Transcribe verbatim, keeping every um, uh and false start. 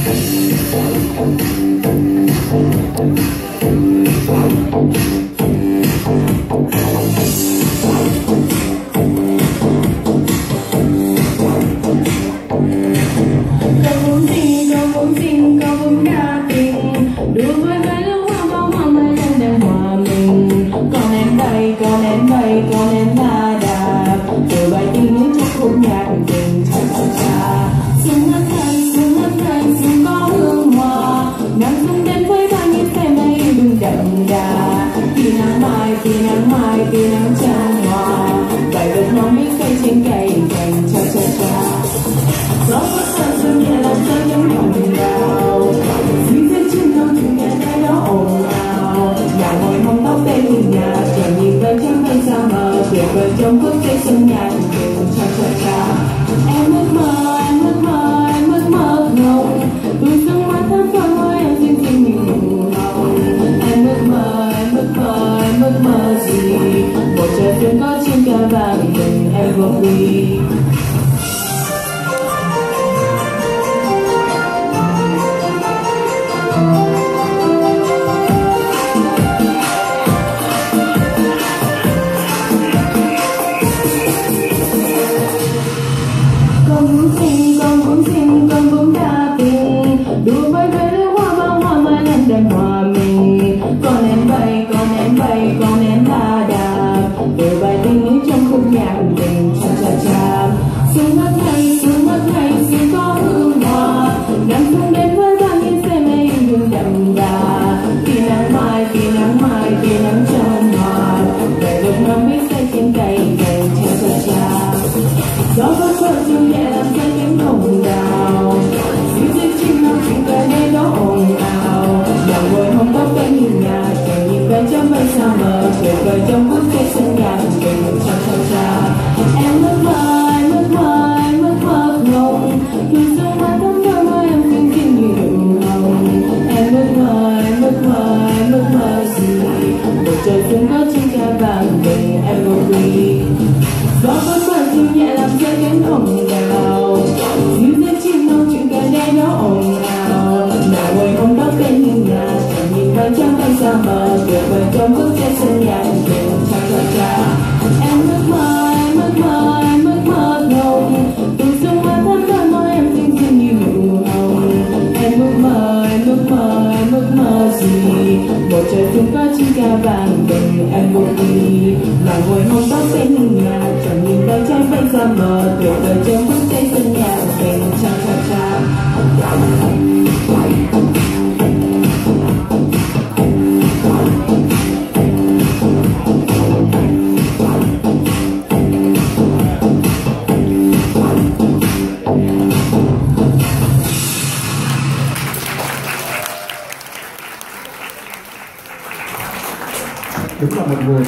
Con em bay, con em la đà, từ bài tiếng nước trong khúc nhạc tình cha cha cha. Xuân ngất ngây, xuân ngất ngây, xuân có hương hoa, nắng xuân đến với bao nhiêu phê mây đừng đậm đà. Khi nắng mai, khi nắng mai, khi nắng tràn hoa, bài vật non biết cây trên cây cành cha cha cha. Gió phất phơ xuân nhẹ làm cho những hồng đào, dưới dưới chân non chúng nghe thấy nó ồn ào. Nhà ngồi hông tóc tên hình nhà, chẳng nhìn về trăng hay sao mờ, tuyệt vời trong khúc cây xuân nhạc tình cha cha cha. Em ước mơ, em ước mơ, em ước mơ ngông, tuổi xuân hoa thắm phơi hoa em xinh xinh như nụ hồng. Em ước mơ, em ước mơ, em ước mơ gì? Một trời xuân có chim ca vàng tình evergreen. Con muốn xin, con muốn xin, con muốn đa tình, đùa với với lứa hoa bao hoa mai lên đèn hòa mình. Con em bay, con em bay, con em la đà, từ bài tình nước trong khúc nhạc tình cha cha cha. Xuân ngất ngây, xuân ngất ngây, xuân có hương hoa, nắng xuân đến với bao nhiêu phê mây đừng đậm đà. Khi nắng mai, khi nắng mai, khi nắng trong hoa, bài vật non biết say trên cây cành cha cha cha. Gió phất phơ xuân nhẹ làm cho những hồng đào, dưới dưới chim non chúng ta nghe nó ồn ào. Nhà ngồi hông tóc bên nhìn nhà, chẳng nhìn về trong mây sao mờ, tuyệt vời trong khúc cây xuân nhạc tình cha cha cha. Em ước mơ, em ước mơ, em ước mơ ngông, tuổi xuân hoa thắm phơi hoa em xinh xinh như nụ hồng. Em ước mơ, em ước mơ, em ước mơ gì? Một trời xuân có chim ca vàng tình evergreen. Gió phất phơ xuân nhẹ làm rơi cánh hồng đào, dưới dưới chim non chuyện ca đây nó ồn ào. Nhà ngồi hông tóc bên hiên nhà, chẳng nhìn vai trăng hay sao mờ, tuyệt vời trong khúc cây xuân nhạc tình cha cha cha. Em ước mơ, em ước mơ, em ước mơ ngông, tuổi xuân hoa thắm phơi hoa em xinh xinh như nụ hồng. Em ước mơ, em ước mơ, em ước mơ gì? Một trời xuân có chim ca vàng tình evergreen. Mà ngồi hông tóc bên hiên nhà, chẳng nhìn vai trăng bay ra mờ, tuyệt vời trong khúc cây xuân nhạc tình cha cha cha. Đúng là một người